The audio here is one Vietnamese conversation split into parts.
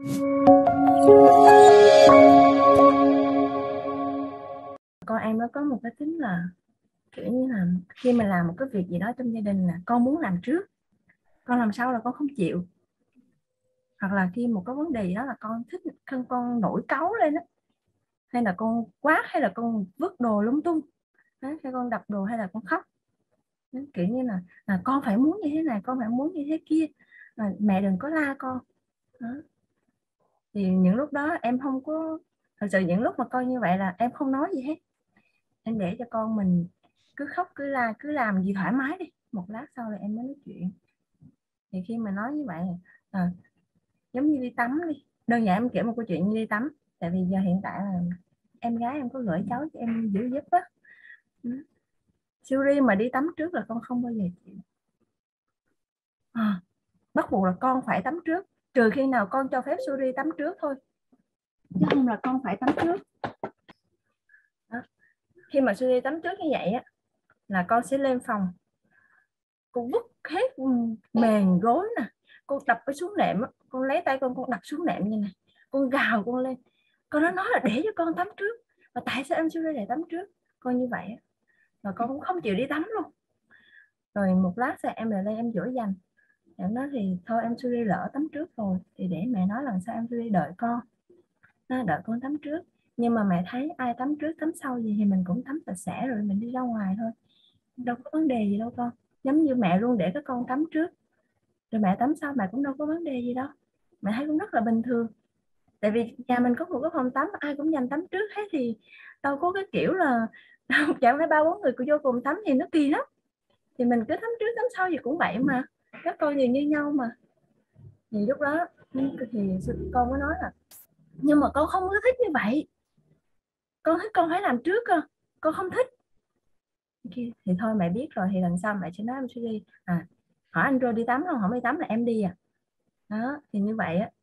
Con em nó có một cái tính là kiểu như là khi mà làm một cái việc gì đó trong gia đình là con muốn làm trước, con làm sau là con không chịu. Hoặc là khi một cái vấn đề gì đó là con thích, con nổi cáu lên á, hay là con quát, hay là con vứt đồ lung tung, hay con đập đồ, hay là con khóc. Kiểu như là con phải muốn như thế này, con phải muốn như thế kia, là mẹ đừng có la con đó. Thì những lúc đó em không có, thật sự những lúc mà coi như vậy là em không nói gì hết, em để cho con mình cứ khóc cứ la cứ làm gì thoải mái đi, một lát sau là em mới nói chuyện. Thì khi mà nói như vậy à, giống như đi tắm đi, đơn giản em kể một câu chuyện như đi tắm. Tại vì giờ hiện tại là em gái em có gửi cháu cho em giữ giúp á. Siri mà đi tắm trước là con không bao giờ chịu. Bắt buộc là con phải tắm trước, trừ khi nào con cho phép Suri tắm trước thôi, chứ không là con phải tắm trước đó. Khi mà Suri tắm trước như vậy á, là con sẽ lên phòng, con vứt hết mền gối nè, con đập cái xuống nệm á, con lấy tay con đặt xuống nệm như này, con gào con lên, con nói là để cho con tắm trước, và tại sao em Suri lại tắm trước, con như vậy á. Và con cũng không chịu đi tắm luôn. Rồi một lát sau em lại lên em dỗ dành, em nói thì thôi em Suri lỡ tắm trước rồi thì để mẹ nói lần sau em Suri đợi con, đợi con tắm trước. Nhưng mà mẹ thấy ai tắm trước tắm sau gì thì mình cũng tắm sạch sẽ rồi mình đi ra ngoài thôi, đâu có vấn đề gì đâu con. Giống như mẹ luôn để các con tắm trước rồi mẹ tắm sau, mẹ cũng đâu có vấn đề gì đâu, mẹ thấy cũng rất là bình thường. Tại vì nhà mình có một cái phòng tắm ai cũng dành tắm trước hết, thì đâu có cái kiểu là chẳng phải ba bốn người vô cùng tắm thì nó kỳ lắm. Thì mình cứ tắm trước tắm sau gì cũng vậy mà, các con gì như nhau mà. Thì lúc đó thì con mới nói là nhưng mà con không có thích như vậy, con thích con phải làm trước cơ, con không thích. Thì thôi mẹ biết rồi, thì lần sau mẹ sẽ nói em sẽ đi hỏi anh rồi đi tắm không, không đi tắm là em đi à. Đó thì như vậy á.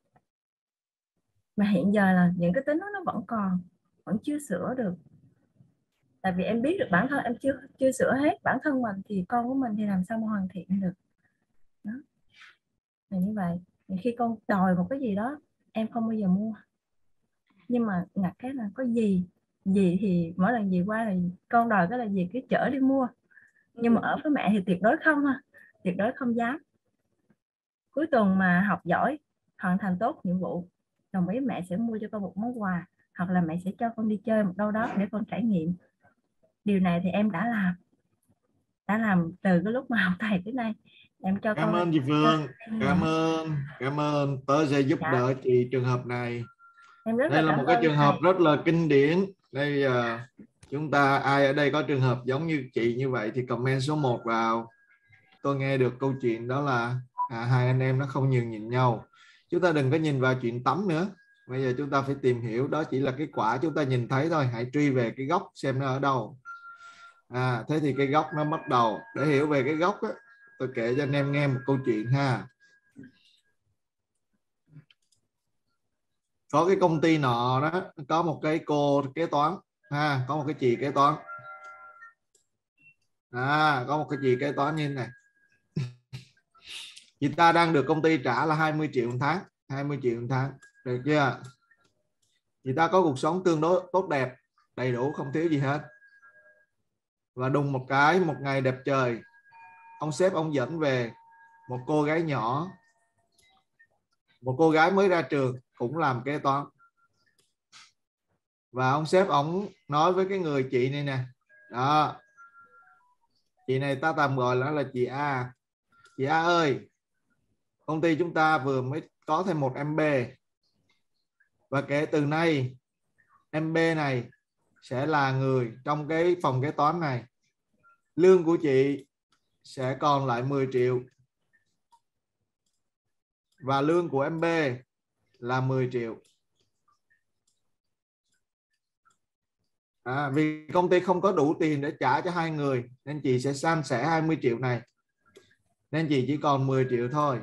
Mà hiện giờ là những cái tính đó nó vẫn chưa sửa được. Tại vì em biết được bản thân em chưa chưa sửa hết bản thân mình, thì con của mình thì làm sao mà hoàn thiện được. Đó là như vậy. Thì khi con đòi một cái gì đó em không bao giờ mua, nhưng mà ngặt cái là có gì gì thì mỗi lần gì qua là con đòi cái là gì cứ chở đi mua. Nhưng mà ở với mẹ thì tuyệt đối không ha, tuyệt đối không dám. Cuối tuần mà học giỏi, hoàn thành tốt nhiệm vụ, đồng ý mẹ sẽ mua cho con một món quà, hoặc là mẹ sẽ cho con đi chơi một đâu đó để con trải nghiệm. Điều này thì em đã làm từ cái lúc mà học thầy tới nay. Em cho Cảm con ơn chị Phương, cảm ơn, tớ sẽ giúp dạ, đỡ chị trường hợp này. em rất Đây là là cảm một cái ơn trường hợp thầy. rất là kinh điển. Đây chúng ta ai ở đây có trường hợp giống như chị như vậy thì comment số 1 vào. Tôi nghe được câu chuyện đó là hai anh em nó không nhường nhịn nhau. Chúng ta đừng có nhìn vào chuyện tắm nữa. Bây giờ chúng ta phải tìm hiểu, đó chỉ là cái quả chúng ta nhìn thấy thôi. Hãy truy về cái gốc xem nó ở đâu. Thế thì cái gốc nó bắt đầu. Để hiểu về cái gốc á, tôi kể cho anh em nghe một câu chuyện ha. Có cái công ty nọ đó, có một cái cô kế toán có một cái chị kế toán, có một cái chị kế toán như thế này. Chị ta đang được công ty trả là 20 triệu một tháng, 20 triệu một tháng, được chưa? Chị ta có cuộc sống tương đối tốt đẹp, đầy đủ không thiếu gì hết. Và đùng một cái, một ngày đẹp trời, ông sếp ông dẫn về một cô gái nhỏ, một cô gái mới ra trường cũng làm kế toán. Và ông sếp ông nói với cái người chị này nè, đó, chị này ta tạm gọi là chị A. Chị A ơi, công ty chúng ta vừa mới có thêm một MB, và kể từ nay MB này sẽ là người trong cái phòng kế toán này. Lương của chị sẽ còn lại 10 triệu và lương của MB là 10 triệu. Vì công ty không có đủ tiền để trả cho hai người nên chị sẽ san sẻ 20 triệu này, nên chị chỉ còn 10 triệu thôi.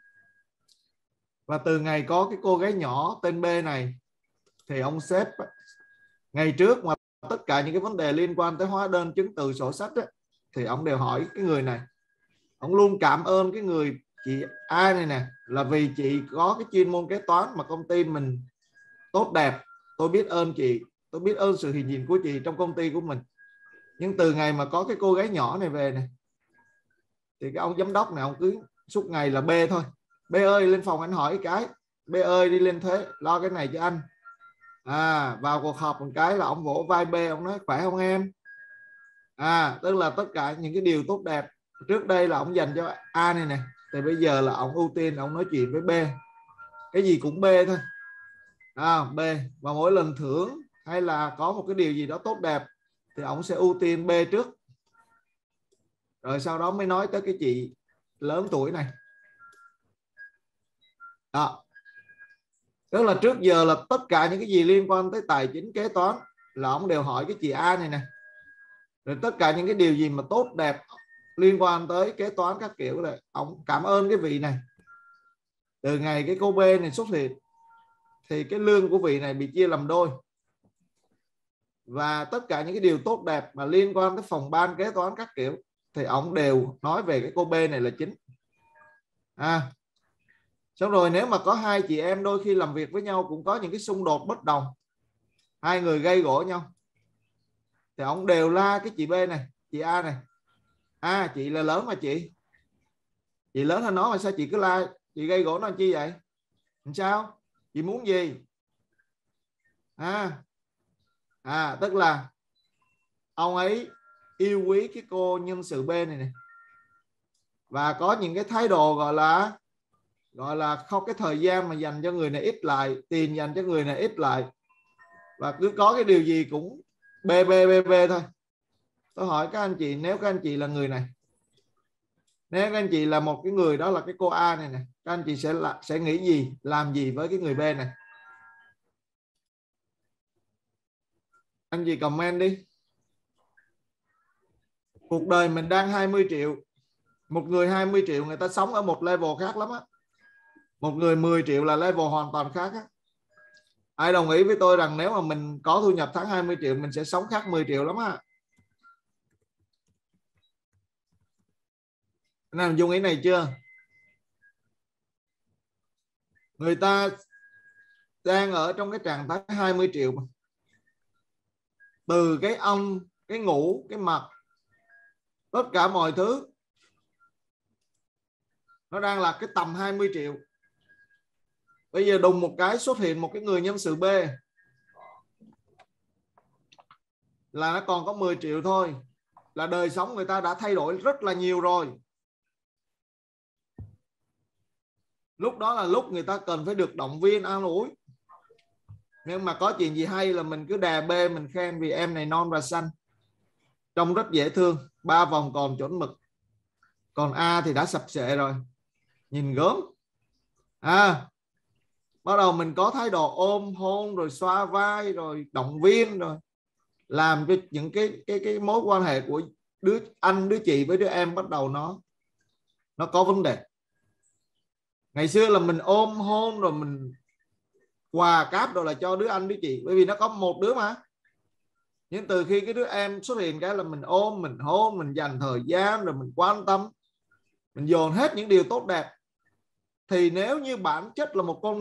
Và từ ngày có cái cô gái nhỏ tên B này thì ông sếp ngày trước mà tất cả những cái vấn đề liên quan tới hóa đơn chứng từ sổ sách ấy, thì ông đều hỏi cái người này. Ông luôn cảm ơn cái người chị A này nè, là vì chị có cái chuyên môn kế toán mà công ty mình tốt đẹp. Tôi biết ơn chị, tôi biết ơn sự hiện diện của chị trong công ty của mình. Nhưng từ ngày mà có cái cô gái nhỏ này về này, thì cái ông giám đốc này ông cứ suốt ngày là B thôi. B ơi lên phòng anh hỏi cái, B ơi đi lên thuế lo cái này cho anh. Vào cuộc họp một cái là ông vỗ vai B, ông nói khỏe không em. Tức là tất cả những cái điều tốt đẹp trước đây là ông dành cho A này nè, thì bây giờ là ông ưu tiên ông nói chuyện với B, cái gì cũng B thôi. B, và mỗi lần thưởng hay là có một cái điều gì đó tốt đẹp thì ông sẽ ưu tiên B trước, rồi sau đó mới nói tới cái chị lớn tuổi này. Tức là trước giờ là tất cả những cái gì liên quan tới tài chính kế toán là ông đều hỏi cái chị A này nè. Rồi tất cả những cái điều gì mà tốt đẹp liên quan tới kế toán các kiểu là ông cảm ơn cái vị này. Từ ngày cái cô B này xuất hiện thì cái lương của vị này bị chia làm đôi, và tất cả những cái điều tốt đẹp mà liên quan tới phòng ban kế toán các kiểu thì ông đều nói về cái cô B này là chính. Xong rồi nếu mà có hai chị em đôi khi làm việc với nhau cũng có những cái xung đột bất đồng, hai người gây gổ nhau, thì ông đều la cái chị B này, chị A này. Chị là lớn mà chị lớn hơn nó mà sao chị cứ la, chị gây gổ nó chi vậy, làm sao, chị muốn gì? Tức là ông ấy yêu quý cái cô nhân sự B này nè, và có những cái thái độ gọi là không, cái thời gian mà dành cho người này ít lại, tiền dành cho người này ít lại, và cứ có cái điều gì cũng B thôi. Tôi hỏi các anh chị, nếu các anh chị là người này, nếu các anh chị là một cái người đó là cái cô A này nè, các anh chị sẽ nghĩ gì, làm gì với cái người B này? Anh chị comment đi. Cuộc đời mình đang 20 triệu. Một người 20 triệu người ta sống ở một level khác lắm á. Một người 10 triệu là level hoàn toàn khác á. Ai đồng ý với tôi rằng nếu mà mình có thu nhập tháng 20 triệu mình sẽ sống khác 10 triệu lắm á? Nào dùng ý này chưa? Người ta đang ở trong cái trạng thái 20 triệu mà. Từ cái ăn, cái ngủ, cái mặc, tất cả mọi thứ nó đang là cái tầm 20 triệu. Bây giờ đùng một cái xuất hiện một cái người nhân sự B là nó còn có 10 triệu thôi, là đời sống người ta đã thay đổi rất là nhiều rồi. Lúc đó là lúc người ta cần phải được động viên an ủi. Nhưng mà có chuyện gì hay là mình cứ đè B, mình khen vì em này non và xanh, trông rất dễ thương, 3 vòng còn chuẩn mực. Còn A thì đã sập sệ rồi, nhìn gớm. Bắt đầu mình có thái độ ôm hôn rồi xoa vai rồi động viên, rồi làm cho những cái mối quan hệ của đứa anh đứa chị với đứa em bắt đầu nó có vấn đề. Ngày xưa là mình ôm hôn rồi mình quà cáp rồi là cho đứa anh đứa chị, bởi vì nó có một đứa mà. Nhưng từ khi cái đứa em xuất hiện cái là mình ôm, mình hôn, mình dành thời gian, rồi mình quan tâm, mình dồn hết những điều tốt đẹp. Thì nếu như bản chất là một con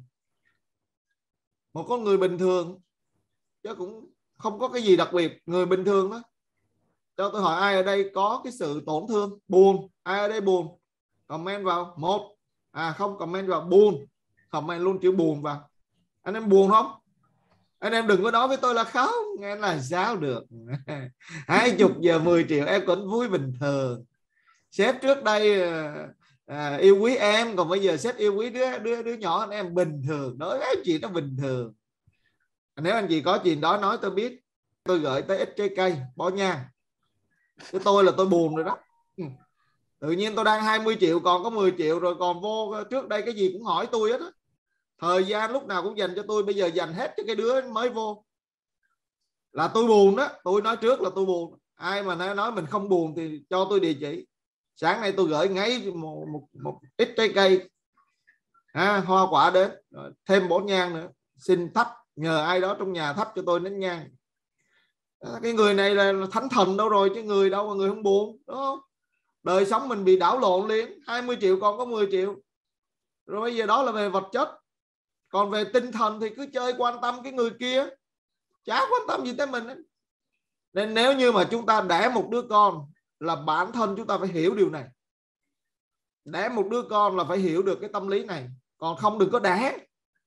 người bình thường, chứ cũng không có cái gì đặc biệt, người bình thường đó. Cho tôi hỏi ai ở đây có cái sự tổn thương, buồn? Ai ở đây buồn? Comment vào. Một. Không comment vào buồn, comment luôn chữ buồn vào. Anh em buồn không? Anh em đừng có nói với tôi là không, nghe là sao được. 20 giờ 10 triệu em cũng vui bình thường. Sếp trước đây yêu quý em, còn bây giờ sếp yêu quý đứa nhỏ anh em bình thường. Nói cái chuyện đó bình thường. Nếu anh chị có chuyện đó nói tôi biết, tôi gửi tới ít trái cây bó nhang. Chứ tôi là tôi buồn rồi đó. Tự nhiên tôi đang 20 triệu còn có 10 triệu rồi, còn vô trước đây cái gì cũng hỏi tôi hết á. Thời gian lúc nào cũng dành cho tôi, bây giờ dành hết cho cái đứa mới vô. Là tôi buồn đó, tôi nói trước là tôi buồn. Ai mà nói mình không buồn thì cho tôi địa chỉ. Sáng nay tôi gửi ngay một ít trái cây, hoa quả đến, thêm bó nhang nữa. Xin thắp, nhờ ai đó trong nhà thắp cho tôi nén nhang. Cái người này là thánh thần đâu rồi, chứ người đâu mà người không buồn, đúng không? đời sống mình bị đảo lộn liền, 20 triệu còn có 10 triệu. Rồi bây giờ đó là về vật chất. Còn về tinh thần thì cứ chơi quan tâm cái người kia, chả quan tâm gì tới mình ấy. Nên nếu như mà chúng ta đẻ một đứa con là bản thân chúng ta phải hiểu điều này. Đẻ một đứa con là phải hiểu được cái tâm lý này. Còn không đừng có đẻ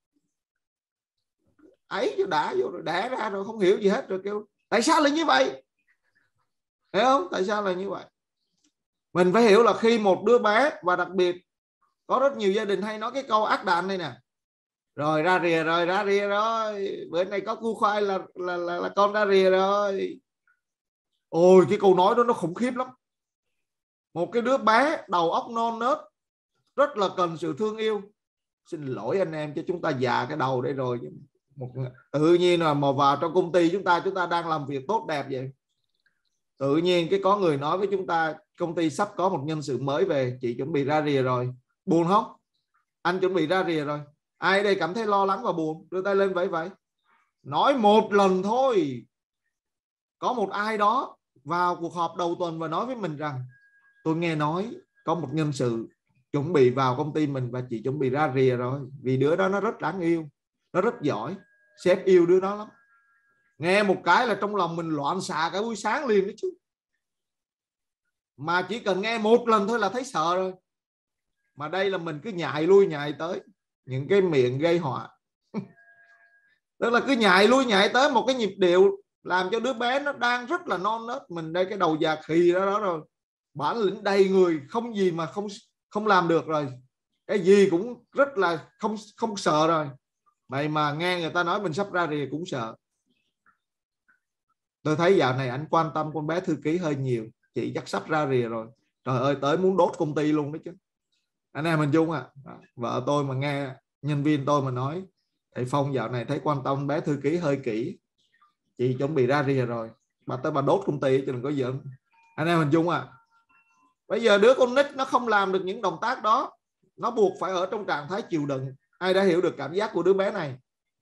ấy cho đã vô rồi đẻ ra rồi không hiểu gì hết rồi kêu tại sao lại như vậy, hiểu không? Tại sao là như vậy? Mình phải hiểu là khi một đứa bé, và đặc biệt có rất nhiều gia đình hay nói cái câu ác đạn này nè, rồi ra rìa rồi, ra rìa rồi, bữa nay có củ khoai là con ra rìa rồi. Ôi cái câu nói đó nó khủng khiếp lắm. Một cái đứa bé đầu óc non nớt rất là cần sự thương yêu. Xin lỗi anh em chứ chúng ta già cái đầu đây rồi. Tự nhiên là mà vào trong công ty chúng ta đang làm việc tốt đẹp vậy, tự nhiên cái có người nói với chúng ta công ty sắp có một nhân sự mới về, chị chuẩn bị ra rìa rồi. Buồn không? Anh chuẩn bị ra rìa rồi. Ai đây cảm thấy lo lắng và buồn? Đưa tay lên vậy. Nói một lần thôi. Có một ai đó vào cuộc họp đầu tuần và nói với mình rằng tôi nghe nói có một nhân sự chuẩn bị vào công ty mình và chị chuẩn bị ra rìa rồi, vì đứa đó nó rất đáng yêu, nó rất giỏi, sếp yêu đứa đó lắm. Nghe một cái là trong lòng mình loạn xạ cả buổi sáng liền đấy chứ. Mà chỉ cần nghe một lần thôi là thấy sợ rồi. Mà đây là mình cứ nhại lui nhại tới những cái miệng gây họa. Tức là cứ nhại lui nhại tới một cái nhịp điệu làm cho đứa bé nó đang rất là non nớt. Mình đây cái đầu già khì đó rồi, bản lĩnh đầy người, không gì mà không làm được rồi, cái gì cũng rất là không sợ rồi. Vậy mà nghe người ta nói mình sắp ra rìa cũng sợ. Tôi thấy dạo này anh quan tâm con bé thư ký hơi nhiều. Chị chắc sắp ra rìa rồi. Trời ơi, tới muốn đốt công ty luôn đấy chứ. Anh em mình chung vợ tôi mà nghe nhân viên tôi mà nói thầy Phong dạo này thấy quan tâm bé thư ký hơi kỹ, chị chuẩn bị ra rìa rồi, bà tới bà đốt công ty chứ đừng có giỡn. Anh em mình chung bây giờ đứa con nít nó không làm được những động tác đó, nó buộc phải ở trong trạng thái chịu đựng. Ai đã hiểu được cảm giác của đứa bé này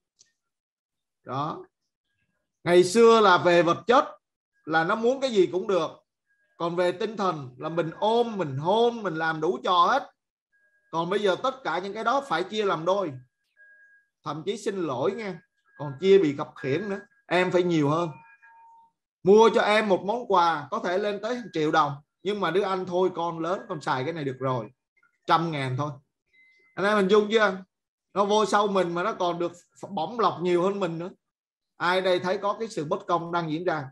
đó? Ngày xưa là về vật chất là nó muốn cái gì cũng được, còn về tinh thần là mình ôm, mình hôn, mình làm đủ trò hết. Còn bây giờ tất cả những cái đó phải chia làm đôi. Thậm chí xin lỗi nha, còn chia bị khập khiễng nữa. Em phải nhiều hơn. Mua cho em một món quà có thể lên tới 1 triệu đồng, nhưng mà đứa anh thôi con lớn con xài cái này được rồi, 100.000 thôi. Anh em mình dung chưa? Nó vô sau mình mà nó còn được bổng lộc nhiều hơn mình nữa. Ai đây thấy có cái sự bất công đang diễn ra?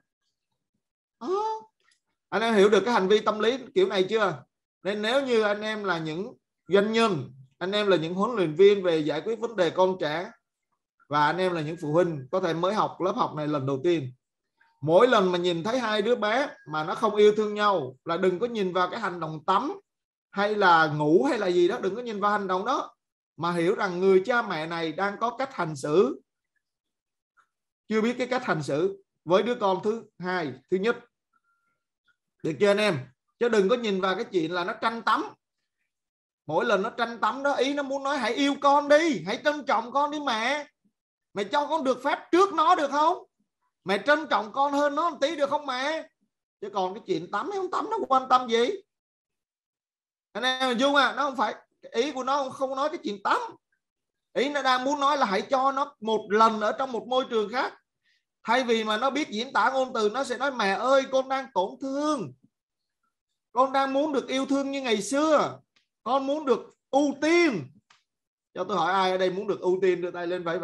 Anh em hiểu được cái hành vi tâm lý kiểu này chưa? Nên nếu như anh em là những doanh nhân, anh em là những huấn luyện viên về giải quyết vấn đề con trẻ, và anh em là những phụ huynh có thể mới học lớp học này lần đầu tiên, mỗi lần mà nhìn thấy hai đứa bé mà nó không yêu thương nhau là đừng có nhìn vào cái hành động tắm hay là ngủ hay là gì đó, đừng có nhìn vào hành động đó, mà hiểu rằng người cha mẹ này đang có cách hành xử, chưa biết cái cách hành xử với đứa con thứ hai, thứ nhất. Được chưa anh em? Chứ đừng có nhìn vào cái chuyện là nó tranh tắm. Mỗi lần nó tranh tắm đó, ý nó muốn nói hãy yêu con đi, hãy trân trọng con đi mẹ. Mẹ cho con được phép trước nó được không? Mẹ trân trọng con hơn nó một tí được không mẹ? Chứ còn cái chuyện tắm hay không tắm nó quan tâm gì. Anh em hình dung nó không phải, ý của nó không nói cái chuyện tắm. Ý nó đang muốn nói là hãy cho nó một lần ở trong một môi trường khác. Thay vì mà nó biết diễn tả ngôn từ, nó sẽ nói mẹ ơi con đang tổn thương, con đang muốn được yêu thương như ngày xưa, con muốn được ưu tiên. Cho tôi hỏi ai ở đây muốn được ưu tiên, đưa tay lên vậy.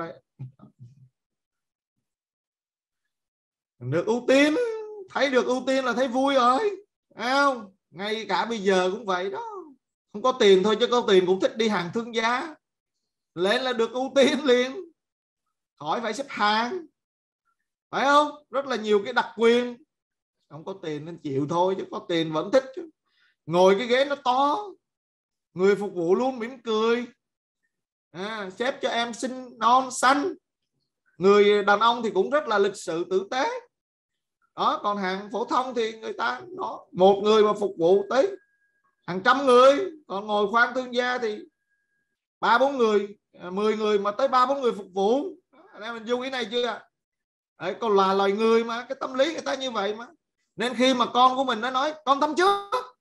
Được ưu tiên, thấy được ưu tiên là thấy vui rồi, không? Ngay cả bây giờ cũng vậy đó. Không có tiền thôi chứ có tiền cũng thích đi hàng thương gia, lên là được ưu tiên liền, khỏi phải xếp hàng, phải không? Rất là nhiều cái đặc quyền. Không có tiền nên chịu thôi, chứ có tiền vẫn thích chứ. Ngồi cái ghế nó to, người phục vụ luôn mỉm cười, xếp cho em xinh non xanh. Người đàn ông thì cũng rất là lịch sự tử tế đó. Còn hàng phổ thông thì người ta nó một người mà phục vụ tới hàng trăm người, còn ngồi khoang thương gia thì 3-4 người, 10 người mà tới 3-4 người phục vụ. Anh em mình dung ý này chưa? Đấy, còn là loài người mà cái tâm lý người ta như vậy mà. Nên khi mà con của mình nó nói con tắm trước,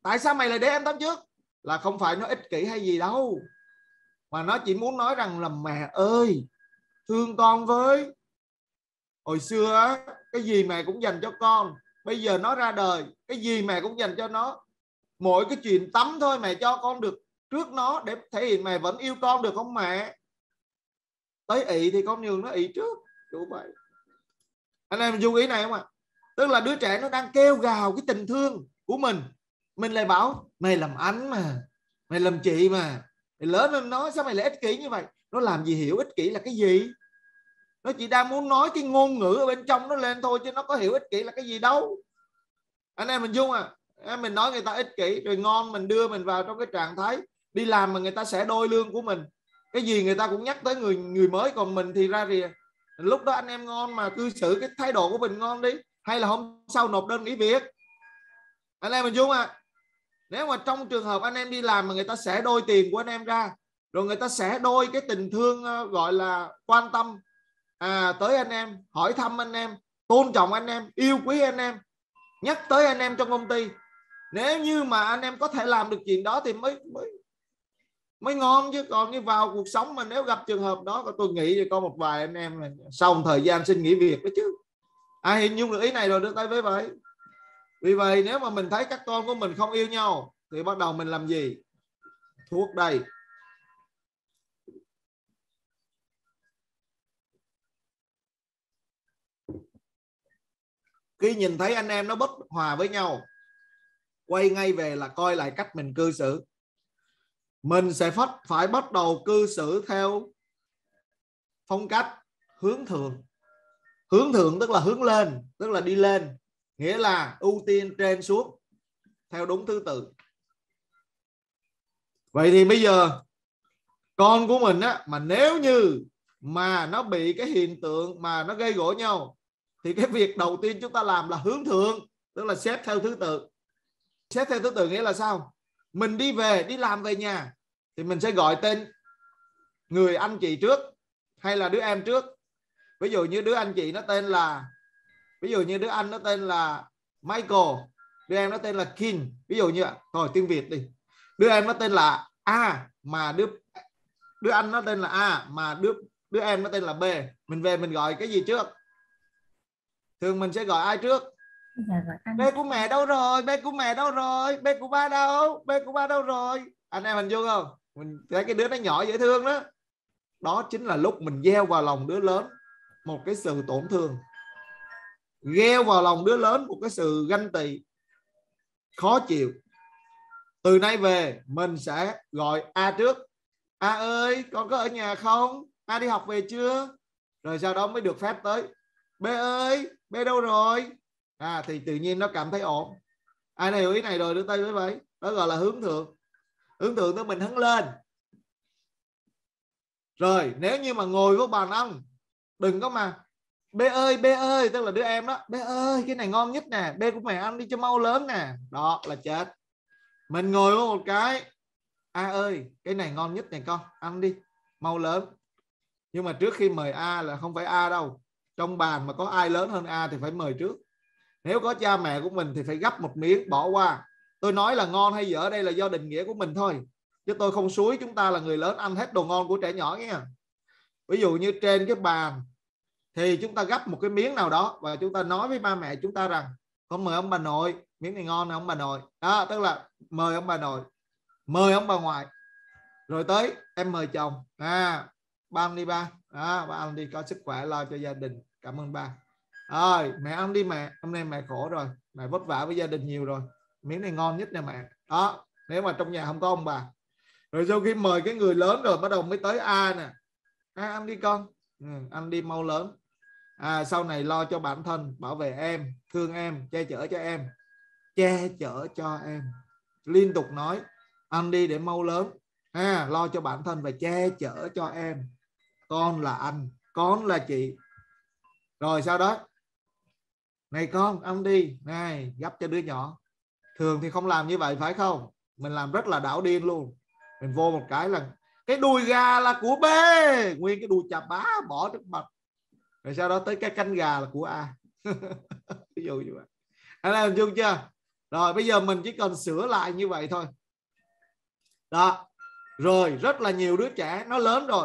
tại sao mày lại để em tắm trước? Là không phải nó ích kỷ hay gì đâu, mà nó chỉ muốn nói rằng là mẹ ơi thương con với. Hồi xưa á, cái gì mẹ cũng dành cho con, bây giờ nó ra đời cái gì mẹ cũng dành cho nó. Mỗi cái chuyện tắm thôi mẹ cho con được trước nó để thể hiện mẹ vẫn yêu con được không mẹ? Tới ị thì con nhường nó ị trước, đủ vậy. Anh em mình chú ý này không ạ? Tức là đứa trẻ nó đang kêu gào cái tình thương của mình lại bảo mày làm anh mà, mày làm chị mà, mày lớn lên nói sao mày lại ích kỷ như vậy? Nó làm gì hiểu ích kỷ là cái gì? Nó chỉ đang muốn nói cái ngôn ngữ ở bên trong nó lên thôi, chứ nó có hiểu ích kỷ là cái gì đâu. Anh em mình dung à, mình nói người ta ích kỷ rồi ngon, mình đưa mình vào trong cái trạng thái đi làm mà người ta sẽ đôi lương của mình, cái gì người ta cũng nhắc tới người mới, còn mình thì ra rìa. Lúc đó anh em ngon mà cư xử cái thái độ của mình ngon đi, hay là hôm sau nộp đơn nghỉ việc. Anh em mình dung à, nếu mà trong trường hợp anh em đi làm mà người ta sẽ đôi tiền của anh em ra, rồi người ta sẽ đôi cái tình thương gọi là quan tâm tới anh em, hỏi thăm anh em, tôn trọng anh em, yêu quý anh em, nhắc tới anh em trong công ty. Nếu như mà anh em có thể làm được chuyện đó thì mới ngon, chứ còn như vào cuộc sống mà nếu gặp trường hợp đó, tôi nghĩ thì có một vài anh em sau một thời gian xin nghỉ việc đó chứ. Ai hình dung được ý này rồi đưa tay với vậy. Vì vậy nếu mà mình thấy các con của mình không yêu nhau thì bắt đầu mình làm gì? Thuốc đây. Khi nhìn thấy anh em nó bất hòa với nhau, quay ngay về là coi lại cách mình cư xử. Mình sẽ phải bắt đầu cư xử theo phong cách hướng thượng. Hướng thượng tức là hướng lên, tức là đi lên, nghĩa là ưu tiên trên xuống theo đúng thứ tự. Vậy thì bây giờ con của mình á, mà nếu như mà nó bị cái hiện tượng mà nó gây gổ nhau, thì cái việc đầu tiên chúng ta làm là hướng thượng, tức là xếp theo thứ tự. Xếp theo thứ tự nghĩa là sao? Mình đi làm về nhà thì mình sẽ gọi tên người anh chị trước hay là đứa em trước. Ví dụ như đứa anh chị nó tên là, ví dụ như đứa anh nó tên là Michael, đứa em nó tên là Kim, ví dụ như thôi tiếng Việt đi. Đứa em nó tên là A mà đứa anh nó tên là A mà đứa em nó tên là B. Mình về mình gọi cái gì trước? Thường mình sẽ gọi ai trước? Bé của mẹ đâu rồi? Bé của mẹ đâu rồi? Bé của ba đâu? Bé của ba đâu rồi? Anh em mình vô không? Mình thấy cái đứa nó nhỏ dễ thương đó. Đó chính là lúc mình gieo vào lòng đứa lớn một cái sự tổn thương, gieo vào lòng đứa lớn một cái sự ganh tị, khó chịu. Từ nay về mình sẽ gọi A trước. A ơi, con có ở nhà không? A đi học về chưa? Rồi sau đó mới được phép tới B ơi, B đâu rồi? Thì tự nhiên nó cảm thấy ổn. Ai này hiểu ý này rồi đưa tay với vậy. Đó gọi là hướng thượng. Hướng thượng tức mình hứng lên. Rồi nếu như mà ngồi với bàn ăn, đừng có mà B ơi, tức là đứa em đó. B ơi, cái này ngon nhất nè, B của mẹ ăn đi cho mau lớn nè. Đó là chết. Mình ngồi với một cái, A ơi, cái này ngon nhất này con, ăn đi, mau lớn. Nhưng mà trước khi mời A là không phải A đâu. Trong bàn mà có ai lớn hơn A thì phải mời trước. Nếu có cha mẹ của mình thì phải gắp một miếng bỏ qua. Tôi nói là ngon hay dở đây là do định nghĩa của mình thôi, chứ tôi không xúi chúng ta là người lớn ăn hết đồ ngon của trẻ nhỏ nha. Ví dụ như trên cái bàn thì chúng ta gắp một cái miếng nào đó và chúng ta nói với ba mẹ chúng ta rằng con mời ông bà nội, miếng này ngon nè ông bà nội. Đó, tức là mời ông bà nội, mời ông bà ngoại. Rồi tới em mời chồng, ba ăn đi ba, ba ăn đi, có sức khỏe lo cho gia đình, cảm ơn ba. Rồi mẹ ăn đi mẹ, hôm nay mẹ khổ rồi, mẹ vất vả với gia đình nhiều rồi, miếng này ngon nhất nè mẹ. Đó, nếu mà trong nhà không có ông bà. Rồi sau khi mời cái người lớn rồi bắt đầu mới tới A nè. Ăn đi con, ăn đi mau lớn. Sau này lo cho bản thân, bảo vệ em, thương em, che chở cho em. Che chở cho em. Liên tục nói ăn đi để mau lớn, lo cho bản thân và che chở cho em. Con là anh, con là chị. Rồi sau đó này con ăn đi, này gắp cho đứa nhỏ. Thường thì không làm như vậy phải không? Mình làm rất là đảo điên luôn. Mình vô một cái là cái đùi gà là của B, nguyên cái đùi chà bá bỏ trước mặt. Rồi sau đó tới cái cánh gà là của A. Ví dụ như vậy. Anh em chung chưa? Rồi bây giờ mình chỉ cần sửa lại như vậy thôi. Đó. Rồi rất là nhiều đứa trẻ nó lớn rồi.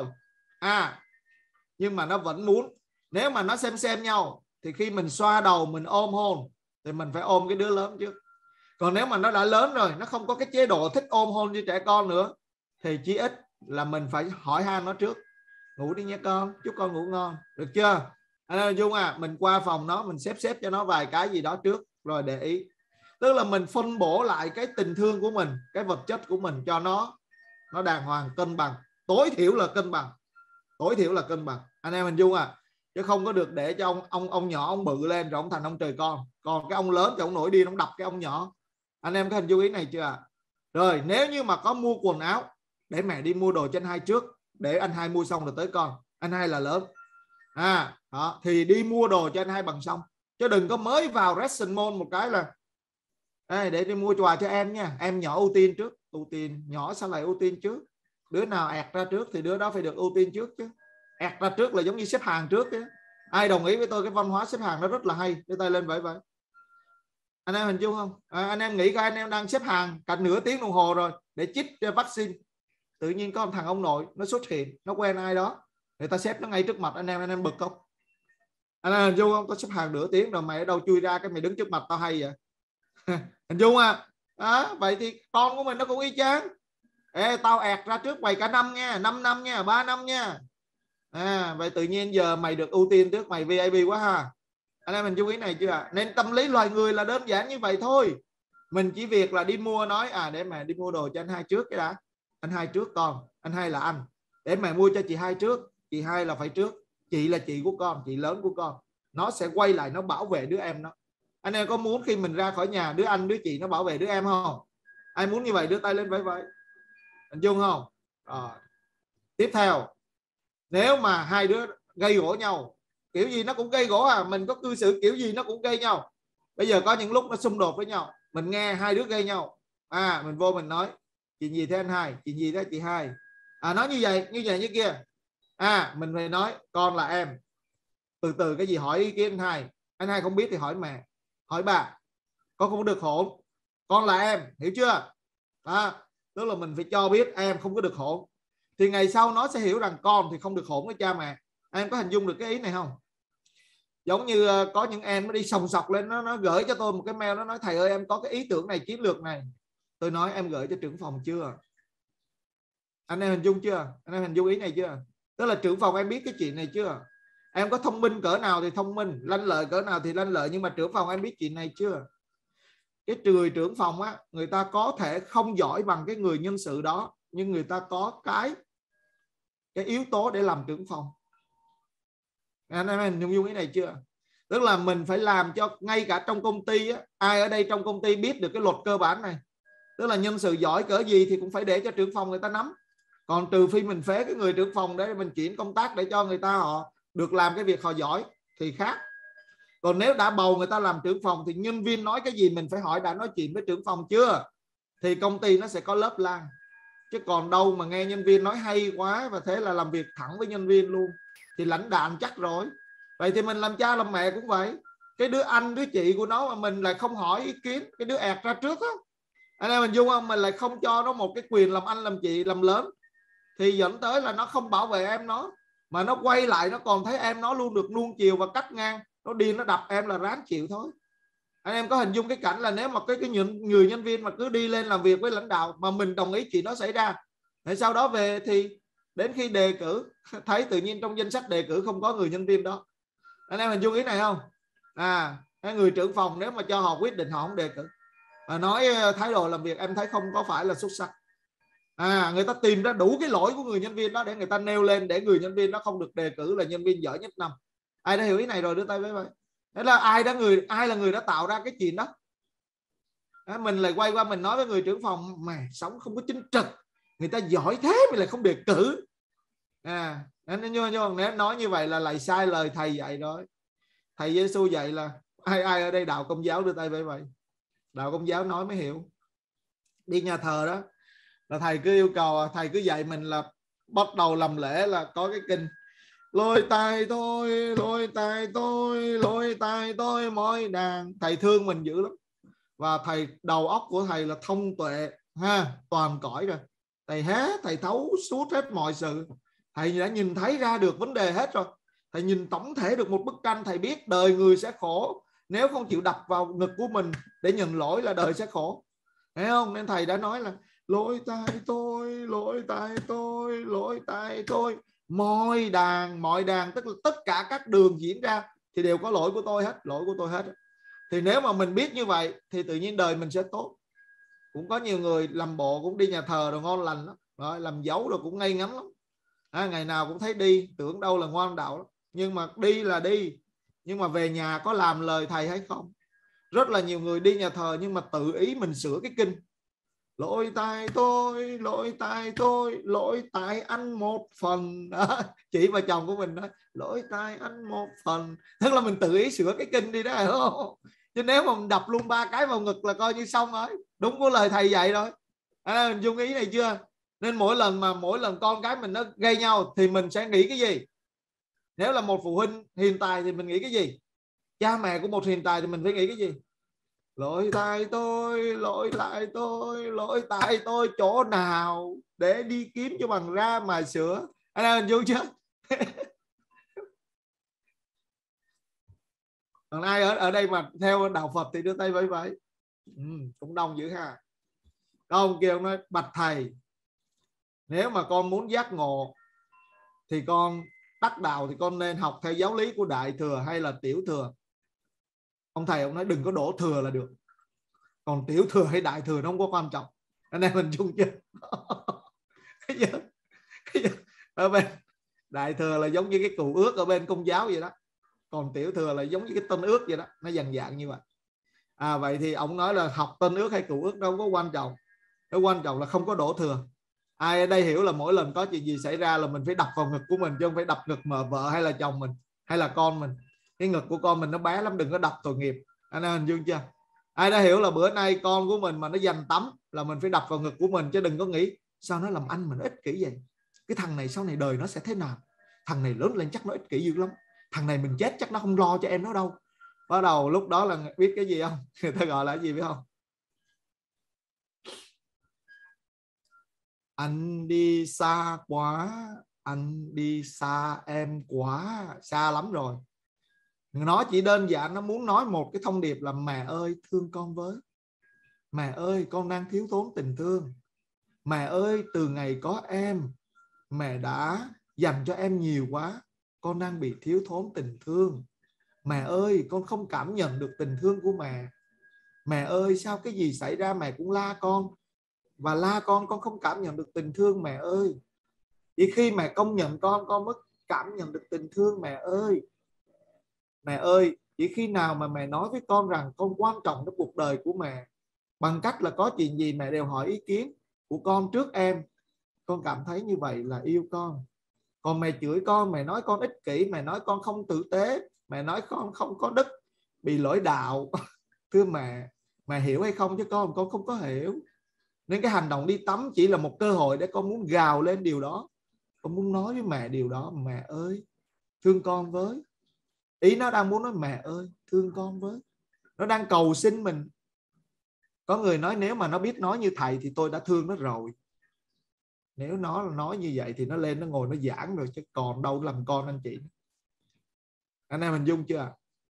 Nhưng mà nó vẫn muốn, nếu mà nó xem nhau thì khi mình xoa đầu mình ôm hôn thì mình phải ôm cái đứa lớn trước. Còn nếu mà nó đã lớn rồi, nó không có cái chế độ thích ôm hôn như trẻ con nữa, thì chí ít là mình phải hỏi han nó trước: ngủ đi nha con, chúc con ngủ ngon, được chưa? Dung mình qua phòng nó, mình xếp cho nó vài cái gì đó trước rồi để ý. Tức là mình phân bổ lại cái tình thương của mình, cái vật chất của mình cho nó đàng hoàng, cân bằng, tối thiểu là cân bằng. Tối thiểu là cân bằng. Anh em mình Dung chứ không có được để cho ông nhỏ ông bự lên rồi ông thành ông trời con, còn cái ông lớn thì ông nổi điên ông đập cái ông nhỏ. Anh em có hình dung ý này chưa? Rồi nếu như mà có mua quần áo, để mẹ đi mua đồ cho anh hai trước, để anh hai mua xong rồi tới con, anh hai là lớn đó, thì đi mua đồ cho anh hai bằng xong, chứ đừng có mới vào Rexon Mall một cái là để đi mua quà cho em nha, em nhỏ ưu tiên trước. Ưu tiên nhỏ sao lại ưu tiên trước? Đứa nào ẹt ra trước thì đứa đó phải được ưu tiên trước chứ. Ẹt ra trước là giống như xếp hàng trước chứ. Ai đồng ý với tôi cái văn hóa xếp hàng nó rất là hay? Đưa tay lên vậy. Anh em hình dung không? Anh em nghĩ coi, anh em đang xếp hàng cả nửa tiếng đồng hồ rồi để chích vaccine, tự nhiên có một thằng ông nội nó xuất hiện, nó quen ai đó, người ta xếp nó ngay trước mặt anh em bực không? Anh em hình dung không? Tao xếp hàng nửa tiếng rồi mày ở đâu chui ra cái mày đứng trước mặt tao hay vậy? Hình dung vậy thì con của mình nó cũng y chang. Tao ẹt ra trước mày cả năm nha, 5 năm nha, 3 năm nha. Vậy tự nhiên giờ mày được ưu tiên trước, mày VIP quá ha. Anh em mình chú ý này chưa? Nên tâm lý loài người là đơn giản như vậy thôi. Mình chỉ việc là đi mua, nói để mẹ đi mua đồ cho anh hai trước cái đã. Anh hai trước con, anh hai là anh. Để mẹ mua cho chị hai trước, chị hai là phải trước. Chị là chị của con, chị lớn của con. Nó sẽ quay lại nó bảo vệ đứa em nó. Anh em có muốn khi mình ra khỏi nhà đứa anh đứa chị nó bảo vệ đứa em không? Ai muốn như vậy đưa tay lên vậy. Hình dung không? Tiếp theo, nếu mà hai đứa gây gỗ nhau, kiểu gì nó cũng gây gỗ mình có cư xử kiểu gì nó cũng gây nhau. Bây giờ có những lúc nó xung đột với nhau, mình nghe hai đứa gây nhau, mình vô mình nói: chuyện gì thế anh hai, chuyện gì thế chị hai, nói như vậy như kia, mình phải nói: con là em, từ từ cái gì hỏi ý kiến anh hai không biết thì hỏi mẹ, hỏi bà, con không được hỗn, con là em, hiểu chưa? Tức là mình phải cho biết em không có được hỗn, thì ngày sau nó sẽ hiểu rằng con thì không được hỗn với cha mẹ. Em có hình dung được cái ý này không? Giống như có những em nó đi sòng sọc lên, nó gửi cho tôi một cái mail, nó nói: thầy ơi em có cái ý tưởng này, chiến lược này. Tôi nói: em gửi cho trưởng phòng chưa? Anh em hình dung chưa? Anh em hình dung ý này chưa? Tức là trưởng phòng em biết cái chuyện này chưa? Em có thông minh cỡ nào thì thông minh, lanh lợi cỡ nào thì lanh lợi, nhưng mà trưởng phòng em biết chuyện này chưa? Cái người trưởng phòng người ta có thể không giỏi bằng cái người nhân sự đó, nhưng người ta có cái yếu tố để làm trưởng phòng. Anh em hình dung ý này chưa? Tức là mình phải làm cho ngay cả trong công ty ai ở đây trong công ty biết được cái luật cơ bản này. Tức là nhân sự giỏi cỡ gì thì cũng phải để cho trưởng phòng người ta nắm. Còn trừ phi mình phế cái người trưởng phòng để mình chuyển công tác để cho người ta họ được làm cái việc họ giỏi thì khác. Còn nếu đã bầu người ta làm trưởng phòng thì nhân viên nói cái gì mình phải hỏi đã nói chuyện với trưởng phòng chưa, thì công ty nó sẽ có lớp lang. Chứ còn đâu mà nghe nhân viên nói hay quá và thế là làm việc thẳng với nhân viên luôn thì lãnh đạm chắc rồi. Vậy thì mình làm cha làm mẹ cũng vậy. Cái đứa anh đứa chị của nó mà mình lại không hỏi ý kiến, cái đứa ẹt ra trước anh em mình dung không, mình lại không cho nó một cái quyền làm anh làm chị làm lớn, thì dẫn tới là nó không bảo vệ em nó, mà nó quay lại nó còn thấy em nó luôn được nuông chiều và cắt ngang, nó điên nó đập em là ráng chịu thôi. Anh em có hình dung cái cảnh là nếu mà cái người nhân viên mà cứ đi lên làm việc với lãnh đạo mà mình đồng ý chuyện đó xảy ra, thì sau đó về thì đến khi đề cử thấy tự nhiên trong danh sách đề cử không có người nhân viên đó. Anh em hình dung ý này không? Người trưởng phòng nếu mà cho họ quyết định họ không đề cử, nói thái độ làm việc em thấy không có phải là xuất sắc, người ta tìm ra đủ cái lỗi của người nhân viên đó để người ta nêu lên để người nhân viên đó không được đề cử là nhân viên giỏi nhất năm. Ai đã hiểu ý này rồi đưa tay với vậy. Thế là ai là người đã tạo ra cái chuyện đó. Mình lại quay qua mình nói với người trưởng phòng: mà sống không có chính trực, người ta giỏi thế mà lại không đề cử. Nếu nói như vậy là lại sai lời thầy dạy rồi. Thầy Giêsu dạy là ai ở đây đạo Công giáo đưa tay với vậy. Đạo Công giáo nói mới hiểu. Đi nhà thờ đó là thầy cứ yêu cầu, thầy cứ dạy mình là bắt đầu làm lễ là có cái kinh: lôi tay tôi, lôi tay tôi, lôi tay tôi mỗi đàn. Thầy thương mình dữ lắm. và thầy đầu óc của thầy là thông tuệ ha, toàn cõi rồi. Thầy thấu suốt hết mọi sự. Thầy đã nhìn thấy ra được vấn đề hết rồi. Thầy nhìn tổng thể được một bức tranh. Thầy biết đời người sẽ khổ nếu không chịu đập vào ngực của mình để nhận lỗi là đời sẽ khổ. Thấy không? Nên thầy đã nói là lỗi tại tôi, lỗi tại tôi, lỗi tại tôi. Mọi đàn tức là tất cả các đường diễn ra thì đều có lỗi của tôi hết, lỗi của tôi hết. Thì nếu mà mình biết như vậy thì tự nhiên đời mình sẽ tốt. Cũng có nhiều người làm bộ cũng đi nhà thờ rồi ngon lành lắm, rồi làm dấu rồi cũng ngây ngắn lắm. Ngày nào cũng thấy đi, tưởng đâu là ngoan đạo lắm. Nhưng mà đi là đi, nhưng mà về nhà có làm lời thầy hay không? Rất là nhiều người đi nhà thờ nhưng mà tự ý mình sửa cái kinh. Lỗi tại tôi, lỗi tại tôi, lỗi tại anh một phần đó. Chị và chồng của mình đó, lỗi tại anh một phần. Tức là mình tự ý sửa cái kinh đi đó, hiểu không? Chứ nếu mà mình đập luôn 3 cái vào ngực là coi như xong rồi. Đúng của lời thầy dạy rồi. Mình dung ý này chưa? Nên mỗi lần con cái mình nó gây nhau thì mình sẽ nghĩ cái gì? Nếu là một phụ huynh hiền tài thì mình nghĩ cái gì? Cha mẹ của một hiền tài thì mình phải nghĩ cái gì? Lỗi tại tôi, lỗi tại tôi, lỗi tại tôi chỗ nào để đi kiếm cho bằng ra mà sửa. Anh em mình vui chưa? Còn ai ở đây mà theo đạo Phật thì đưa tay vẫy vẫy. Cũng đông dữ ha. Ông kia ông nói bạch thầy, nếu mà con muốn giác ngộ thì con đắc đạo thì con nên học theo giáo lý của Đại Thừa hay là Tiểu Thừa? Ông thầy ông nói đừng có đổ thừa là được. Còn Tiểu Thừa hay Đại Thừa nó không có quan trọng. Anh em mình chung chưa? Ở bên Đại Thừa là giống như cái cựu ước ở bên Công giáo vậy đó. Còn Tiểu Thừa là giống như cái tân ước vậy đó. Nó dần dạng như vậy. Vậy thì ông nói là học tân ước hay cựu ước đâu có quan trọng. Cái quan trọng là không có đổ thừa. Ai ở đây hiểu là mỗi lần có chuyện gì xảy ra là mình phải đập vào ngực của mình, chứ không phải đập ngực mà vợ hay là chồng mình hay là con mình. Cái ngực của con mình nó bé lắm, đừng có đập tội nghiệp. Anh em hình dung chưa? Ai đã hiểu là bữa nay con của mình mà nó giành tắm là mình phải đập vào ngực của mình, chứ đừng có nghĩ sao nó làm anh mình ích kỷ vậy. Cái thằng này sau này đời nó sẽ thế nào? Thằng này lớn lên chắc nó ích kỷ dữ lắm. Thằng này mình chết chắc nó không lo cho em nó đâu. Bắt đầu lúc đó là biết cái gì không? Người ta gọi là cái gì biết không? Anh đi xa quá, anh đi xa em quá, xa lắm rồi. Nó chỉ đơn giản nó muốn nói một cái thông điệp là mẹ ơi thương con với. Mẹ ơi con đang thiếu thốn tình thương. Mẹ ơi từ ngày có em, mẹ đã dành cho em nhiều quá. Con đang bị thiếu thốn tình thương. Mẹ ơi con không cảm nhận được tình thương của mẹ. Mẹ ơi sao cái gì xảy ra mẹ cũng la con. Và la con không cảm nhận được tình thương mẹ ơi. Chỉ khi mẹ công nhận con mới cảm nhận được tình thương mẹ ơi. Mẹ ơi, chỉ khi nào mà mẹ nói với con rằng con quan trọng trong cuộc đời của mẹ, bằng cách là có chuyện gì mẹ đều hỏi ý kiến của con trước em, con cảm thấy như vậy là yêu con. Còn mẹ chửi con, mẹ nói con ích kỷ, mẹ nói con không tử tế, mẹ nói con không có đức, bị lỗi đạo. Thưa mẹ hiểu hay không chứ con không có hiểu. Nên cái hành động đi tắm chỉ là một cơ hội để con muốn gào lên điều đó. Con muốn nói với mẹ điều đó. Mẹ ơi thương con với. Ý nó đang muốn nói mẹ ơi thương con với. Nó đang cầu xin mình. Có người nói nếu mà nó biết nói như thầy thì tôi đã thương nó rồi. Nếu nó nói như vậy thì nó lên nó ngồi nó giảng rồi, chứ còn đâu làm con anh chị. Anh em hình dung chưa?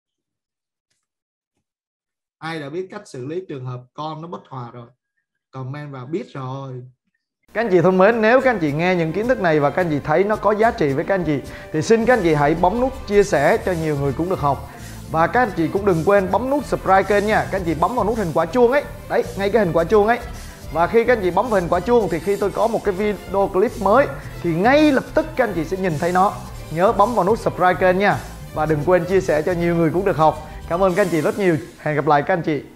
Ai đã biết cách xử lý trường hợp con nó bất hòa rồi? Comment vào biết rồi. Các anh chị thân mến, nếu các anh chị nghe những kiến thức này và các anh chị thấy nó có giá trị với các anh chị thì xin các anh chị hãy bấm nút chia sẻ cho nhiều người cũng được học. Và các anh chị cũng đừng quên bấm nút subscribe kênh nha. Các anh chị bấm vào nút hình quả chuông ấy. Đấy, ngay cái hình quả chuông ấy. Và khi các anh chị bấm vào hình quả chuông thì khi tôi có một cái video clip mới thì ngay lập tức các anh chị sẽ nhìn thấy nó. Nhớ bấm vào nút subscribe kênh nha. Và đừng quên chia sẻ cho nhiều người cũng được học. Cảm ơn các anh chị rất nhiều. Hẹn gặp lại các anh chị.